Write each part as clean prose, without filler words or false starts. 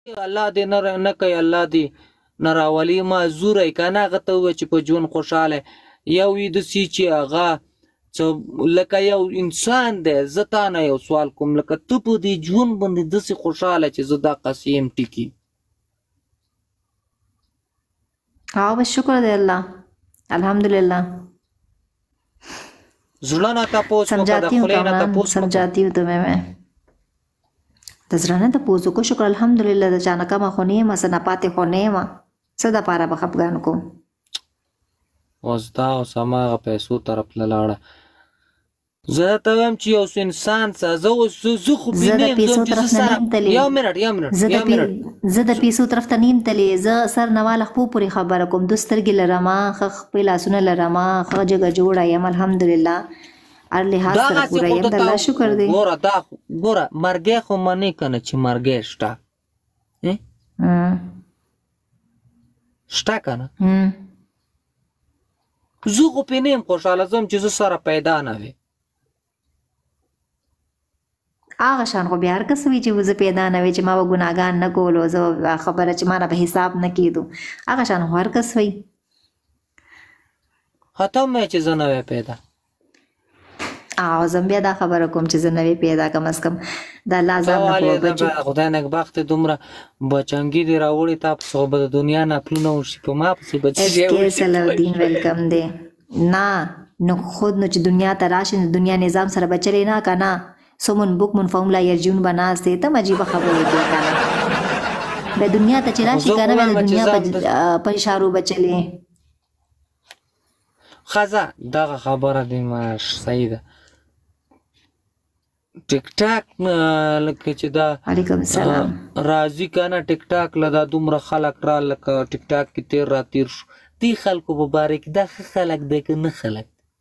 الله دې نه کوي، الله دې نه راولي. معذوره که نه هغه ته ووایه چې په ژوند خوشحاله یو وي داسې چې هغه لکه یو انسان دی. زه تا نه یو سوال کوم، لکه ته په دې ژوند باندې داسې خوشحاله چې زه دا قصې یم ټیکي؟ بس شکر دی الله، الحمدلله. زړه نه تپوس وکړه، د خولې نه تپوس وکړه. समझाती हूँ तुम्हें मैं. د زړه نه تپوس وکړو، شکر الحمدلله. د چا نه کمه خو نه یم، څه نه پاتې خو نه یم. څه دپاره به خفګان کوم؟ اوس دا اوس هماغه پیسو طرف له لاړه. زه ته وایم چې یو انسان څه زه خو زه د پیسو طرف نه نیم تللی. یو منټ زه د پیسو طرف ته نیم تللی. زه سر نواله خپو پورې خبره کوم. دو سترګې لرمه، ښه خپل لاسونه لرمه، ښه جګه جوړه یم الحمدلله. هر لحاظ سره پوره یم، د الله شکر دی. ګوره مرګی خو منې که نه چې مرګی شته شته که نه؟ زه خو پې نه یم خوشحاله ځم چې زه سره پیدا نه وي. هغه شان خو بیا هر کس وي چې زه پیدا نه وي، چې ما به ګناهګان نه کولو، زه خبره چې ما نه به حساب نه کېدو. هغه شان خو هر کس وي. ختم وی چې زه نه وی پیدا. زه بیا دا خبره کوم چې زه نه وی پیدا، کم از کم د الله عذاب نه خو بچو. خدای نېکبخت دومره بچنګي دې راوړې، تا پسې به د دنیا نه پلونه وشي، په ما پسې به صلاحالدین ویلکم دی. نه نو خود نو چې دنیا ته راشي، د دنیا نظام سره به چلې نه که نه. سمون بکمون فهم لا یرجون به ناست دی. ته عجیبه خبرې کوې که نه. بیا دنیا ته چې راشي که نه، بیا د دنیا په اشارو به چلې. ښځه دغه خبره دې ما صحیح ده. ټیک ټاک لکه چې دا علیکم السلام راځي که نه، ټیک ټاک له دا دومره خلک را لکه ټیک ټاک کې تیر را تیر شو. دې خلکو په باره کې دا ښه خلک دی که نه خلک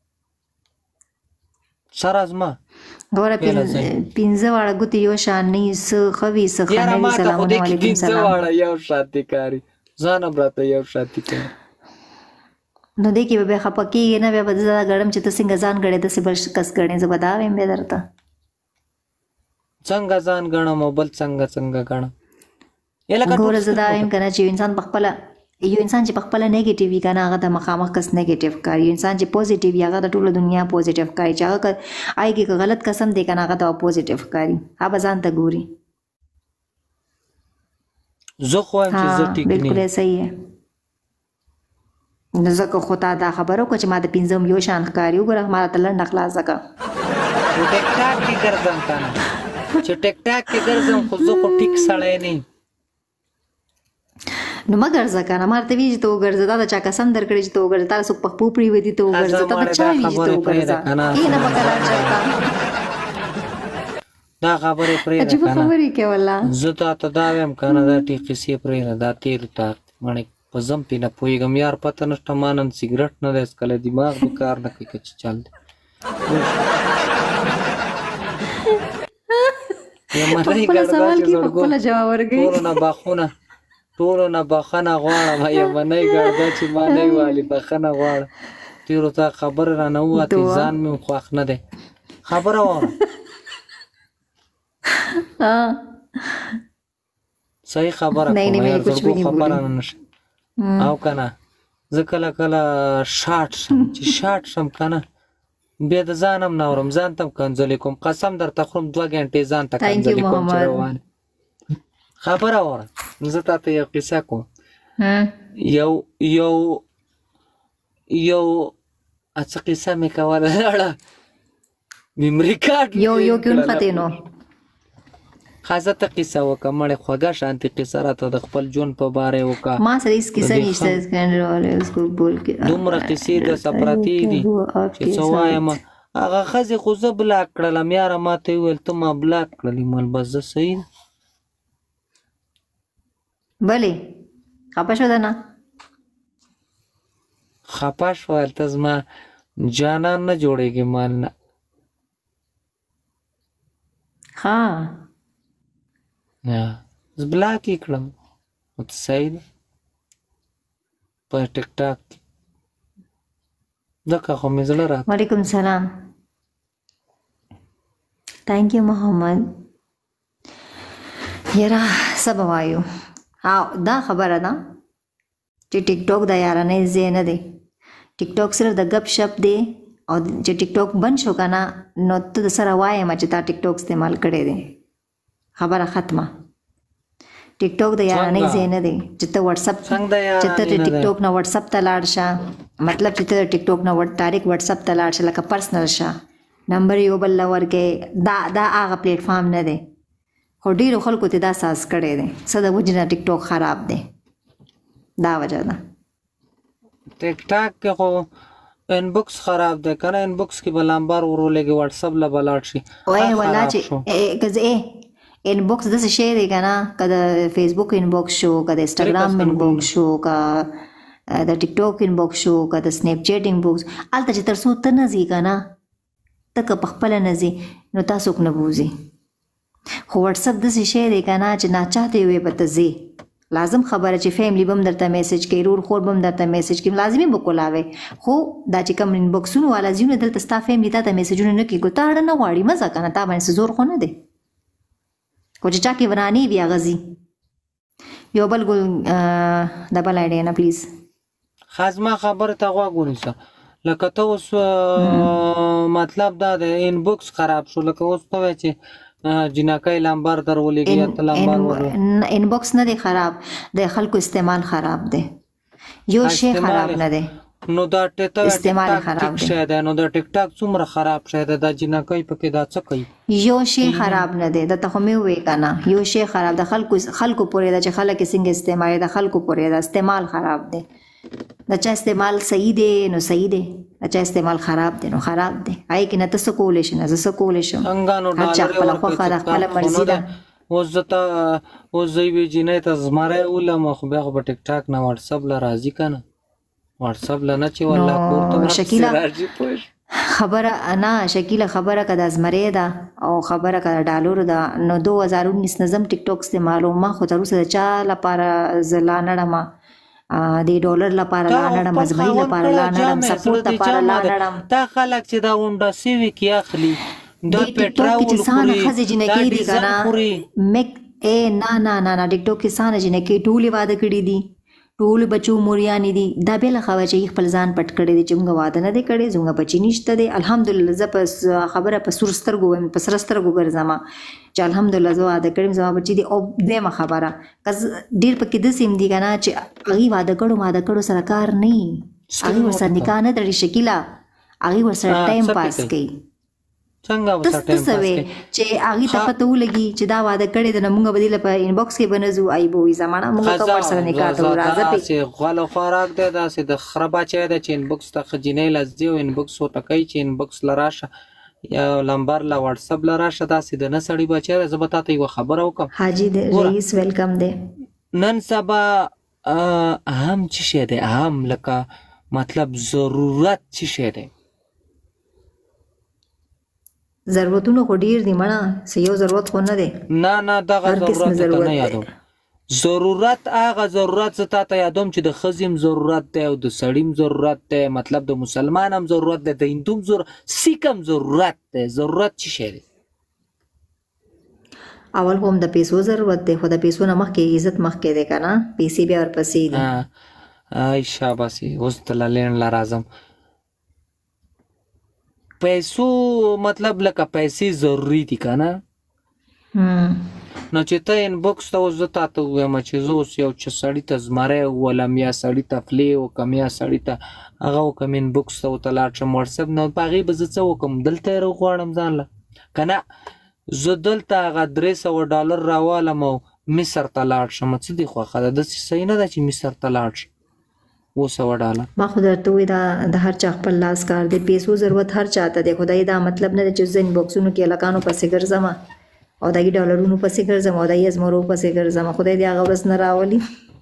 سره زما ګوره پنځه واړه ګوتې یو شان نه وي، څه ښه وي څه ښه نه وي. سلامونه علیکم پنځه واړه یو شانتې کاري، ځان هم راته یو شانتې کاري. نو دې کې به بیا خفه کېږې نه. بیا به زه دا ګڼم چې ته څنګه ځان ګڼې، داسې بل کس ګڼې. زه به دا وایم بیا درته څنګه ځان ګڼم او بل څنګه ګڼم. ګوره زه دا وایم که نه چې یو انسان چې په خپله نیګیټیو وي که نه، هغه ته مخامخ کس نیګیټیو ښکاري. یو انسان چې پوزیټیو وي، هغه ته ټوله دنیا پوزیټیو ښکاري. چې هغه هغې کې که غلط قسم دی که نه، هغه ته پوزیټیو ښکاري. هغه به ځان ته ګوري. زه خو وایم چې زه ټیک نه یم. بلکل صحیح دی. نو ځکه خو تا دا خبره وکړه چې ما د پنځم یو شان ښکاري. وګوره ما راته لنډه خلاصه کړه. ټیک ټاک کې ګرځم که نه، چې ټیک ټاک کې ګرځم، خو زه خو ټیک سړی نه یم. نو مه ګرځه که نه. ما ورته وایي چې ته وګرځه. دا د چا قسم درکړی چې ته وګرځه. تا څوک په خپو پرېوتي ته وګرځه. ته به چا وي چې ته وګرځه؟ کښېنه په کرار چلته. دا خبرې پرېږده عجیبه که نه. خبرې کوې والله. زه تا ته دا وایم که نه، دا ټې قصې پرېږده. دا تېر تاک مړی په زم پې نه پوهېږم. یار پته نشته ما نن سګرټ نه دی څکلی، دماغ به کار نه کوي که چې چل دی. خپله سوال کې په خپله جواب ورکوي. ټولو نه بخښنه غواړم. یمنۍ ګرده چې ما نه والي بخښنه غواړم. تېرو ته خبره رانه ووتې، ځان مې خوښ نه دی. خبره واوره صحیح خبره کوم، یار زرګو خبره نه نشي. او که نه زه کله کله شاټ شم، چې شاټ شم که نه، بیا د ځان هم نه اورم، ځان ته هم کنځلې کوم. قسم درته خورم 2 غنټې ځان ته کنځلې کوم چې روانه. خبره واوره، زه تا ته یو قصه کوم. یو څه قصه مې کوله، لاړه میمري کارډ یو کې ونښتې نو. ښځه ته قصه وکړه، مړې خوږه شانتې قصه راته د خپل ژوند په باره یې وکړه. ما سره هېڅ کیسه نشته. دومره قصې درته پرتې دي چې څه وایم. هغه ښځې خو زه بلاک کړلم یاره. ما ته یې وویل ته ما بلاک کړلې. مال بس زه صحیح ده. بلې خفه شو ده نه؟ خفه شوه ته زما جانان نه جوړېږي مال نه. ښه زه بلاک یې کړم. نو ته صحیح ده په ټیک ټاک کې. ځکه خو مې زړه راته. وعلیکم السلام. تhank you محمد. یاره څه به وایو دا خبره ده چې ټیک ټاک د یارانې ځای نه دی ټیک ټاک صرف د ګپ شپ دی او چې ټیک ټاک بند شو که نه نو ته د سره وایم چې تا ټیک ټاک استعمال کړی دی خبره ختمه ټیک ټاک د یارانې ځای نه دی چې ته واتساپ چې ته د ټیک ټاک نه واتساپ ته لاړ شه مطلب چې ته د ټیک ټاک نه ډایرکټ واتساپ ته لاړ شه لکه پرسنل شه نمبر یو بل له ورکې دا هغه پلیټ فارم نه دی خو ډېرو خلکو ته دا ساز کړی دی څه د وجې نه ټیک ټاک خراب دی دا وجه ده ټیک ټاک کې خو انبوکس خراب دی که نه انبوکس کې به لمبر ورولېږي واتساپ له به لاړ شي وایي ولا چې انبوکس داسې شی دی که نه که د فیسبوک انبوکس شو که د انسټاګرام انبوکس شو که د ټیک ټاک انبوکس شو که د سنیپ چیټ انبوکس هلته چې تر څو ته نه ځې که نه ته که په خپله نه ځې نو تا څوک نه بوځي خو واتساپ داسې شی دی که نه چې ناچاهته یې به ته ځې لازم خبره چې فیملی به هم درته میسج کوي رور خور به هم درته میسج کوي لازمي به کولاوې خو دا چې کوم انبوکسونو والا ځایونه دلته ستا فیملی تا ته میسجونه نه کېږي تا اړه نه غواړي مزه که نه تا باندې څه زور خو نه دی خو چې چا کې ورانې وي هغه ځي یو بل ګل د بل آیډیا نه پلیز خازما خبره ته غوږ ونیسه لکه ته اوس مطلب دا د انبوکس خراب شو لکه اوس ته وایې چې جناکۍ لمبر در ولېږي یا ته لمبر ورو انبوکس نه دی خراب د خلکو استعمال خراب دی یو شی خراب نه دی نو دا استعمال خراب دی نو دا ټیک ټاک څومره خراب شی دی دا جناکۍ پکې دا څه کوي یو شی خراب نه دی دا ته خو مې ووایې که نه یو شی خراب د خلکو پورې ده چې خلک یې څنګه استعمال د خلکو پورې ده استعمال خراب دی د چا استعمال صحیح دی نو صحیح دی د چا استعمال خراب دی نو خراب دی هغې کې نه ته څه کولی شي نه زه څه کولی شم هر چا خپله خوښه ده خپله مرضي ده اوس زه یوې جینۍ ته زمری ولم خو بیا خو به ټیک ټاک نه واتساپ له راځي که نه واتساپ له نه چې والله کور ته راځي پوه خبره نه شکیله خبره که د زمری ده او خبره که د ډالرو ده نو 2019 نظم ټیک ټاک استعمالوم ما خو تر اوسه د چا لپاره زه لا نړم د ډالر لپاره لا نړم زمری لپاره لا نړم سپورټ لپاره لا نړم دا خلک چې دا اونډه سیوي کې اخلي دا پټراول خوري ښځې جنکې دي که نه نه ټیک ټاک کې سانه جنکې ټولې واده کړي دي ټول بچو موریانې دي دا بېله خبره چې خپل ځان پټ کړی دی چې موږ واده نه دی کړی زموږ بچي نشته دی الحمدلله زه په خبره په سور سترګو وایم په سره سترګو ګرځم چې الحمدلله زه واده کړم زما بچي دي او دیمه خبره ډېر پکې داسې هم دي که نه چې هغې واده کړو سره کار نه وي هغې ورسره نکاح نه تړي شکیله هغې ورسره ټایم پاس کوي څنګه ته څه وې چې هغې ته پته ولګي چې دا واده کړی دی نو موږ به دې له په انبوکس کې به نه ځو ای به وایي زمانه موږ که ورسره نکاح ته راځه داسې غول او خوراک دی داسې د خره بچی دی چې انبوکس ته ښه جینۍ له ځي او انبوکس ورته کوي چې انبوکس له راشه یا لمبر له واتساپ له راشه داسې د نه سړي بچی دی زه به تا ته یوه خبره وکړم حاجي رئیس ویلکم دی نن سبا اهم څه شی دی اهم لکه مطلب ضرورت څه شی دی ضرورتونه خو ډیر دي مړه څه یو ضرورت خو نه دی نه دغه ضرورت ته نه یادوم ضرورت هغه ضرورت زه تا ته یادوم چې د ښځې هم ضرورت دی او د سړي هم ضرورت دی مطلب د مسلمان هم ضرورت دی د هندو هم سیک هم ضرورت دی ضرورت څه شی دی اول خو هم د پیسو ضرورت دی خو د پیسو نه مخکې عزت مخکې دی که نه پیسې بیا ورپسې دي ای شاباسي اوس ته لین لا راځم پیسو مطلب لکه پیسې ضروري دي که نه نو چې ته انبوکس ته اوس زه تا ته ووایم چې زه اوس یو چې سړي ته زمری وولم یا سړي ته فلې وکړم یا سړي ته هغه وکړم انبوکس ته ورته لاړ شم واتساپ نه په هغې به زه څه وکړم دلته یې راغواړم ځان له که نه زه دلته هغه $300 راوالم او مصر ته لاړ شم څه دې خوښه ده داسې صحیح نه ده چې مصر ته لاړ شم $200 ما خو درته ووایي دا د هر چا خپل لاس کار دی پیسو ضرورت هر چا ته دی خدای دا مطلب نه دی چې زه انبوکسونو کې هلکانو پسې ګرځم او د هغې ډالرونو پسې ګرځم او د هغې زمرو پسې ګرځم خدای دې هغه ورځ نه راولي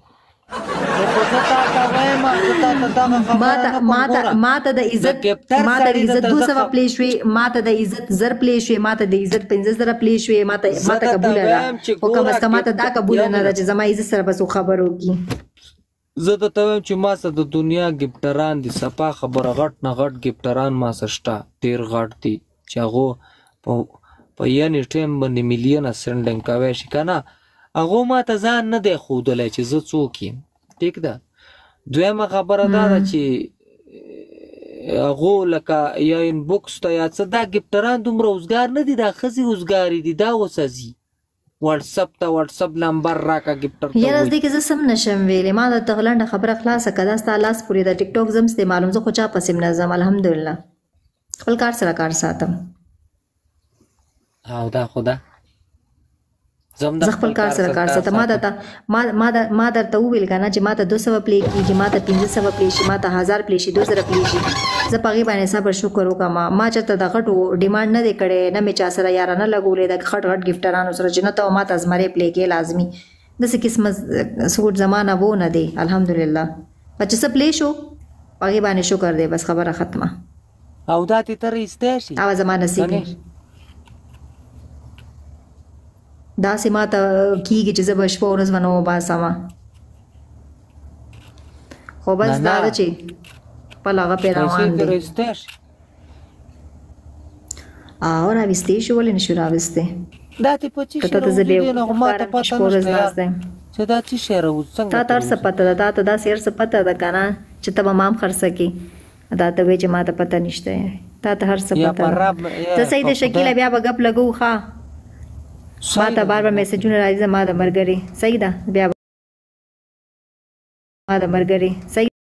ما ته د عزت 200 پلی شوې ما ته د عزت 1000 پلی شوې ما ته د عزت 15000 پلی شوې ما ته قبوله ده خو کم از کم ما ته دا قبوله نه ده چې زما عزت سره به څوک خبر وکړي زه درته وایم چې ما سره د دنیا ګفټران دي صفا خبره غټ نه غټ ګفټران ما سره شته ډېر غټ دي چې هغو په یعنې ټایم باندې میلیونه سینډینګ کوی شي که نه هغه ما ته ځان نه دی ښودلی چې زه څوک یم ټیک ده دویمه خبره دا ده چې هغو لکه یا انبوکس ته یا څه دا ګفټران دومره اوزګار نه دي دا ښځې اوزګارې دي دا اوس ځي واتساپ ته واتساپ نمبر راکړه ګفټر ته یاره دې کې زه سم نشم ویلې ما د تغلنډه خبره خلاصه که دا ستا لاس پورې د ټیک ټاک زم استعمالوم زه خو چا پسې نه ځم الحمدلله خپل کار سره کار ساتم او دا خو ده زه خپل کار سره کار ساتم ما درته وویل که نه چې ما ته 200 پلی کېږي ما ته 500 پلی شي ما ته 1000 پلی شي 2000 پلی شي زه په هغې باندې صبر شکر وکړم ما چېرته د غټو ډیمانډ نه دی کړی نه مې چا سره یارانه لګولې د غټ غټ ګفټرانو سره چې نه ته ما ته زمری پلی کې لازمي داسې قسمه سوټ زمانه و نه دی الحمدلله چې څه پلی شو په هغې باندې شکر دی بس خبره ختمه او دا تې ته رایستی شي هغه زما نصیب دی داسې ما ته کېږي چې زه به شپه ورځ ونه وباسمه خو بس دا ده چې خپل هغه پې روان دی او راویستی شو ولې نشو راویستی دا ته په څه شی راوځي نه ما ته پته نشته چې دا څه شی راوځي څنګه تا ته هر څه پته ده دا ته داسې هر څه پته ده که نه چې ته به ما هم خرڅه کړې دا ته وایې چې ما ته پته نشته تا ته هر څه پته ده ته صحیح د شکیله بیا به ګپ لګو ښه ما ته بار بار میسجونه راځي ما د مرګري صحیح ده بیا ما د مرګري صحیح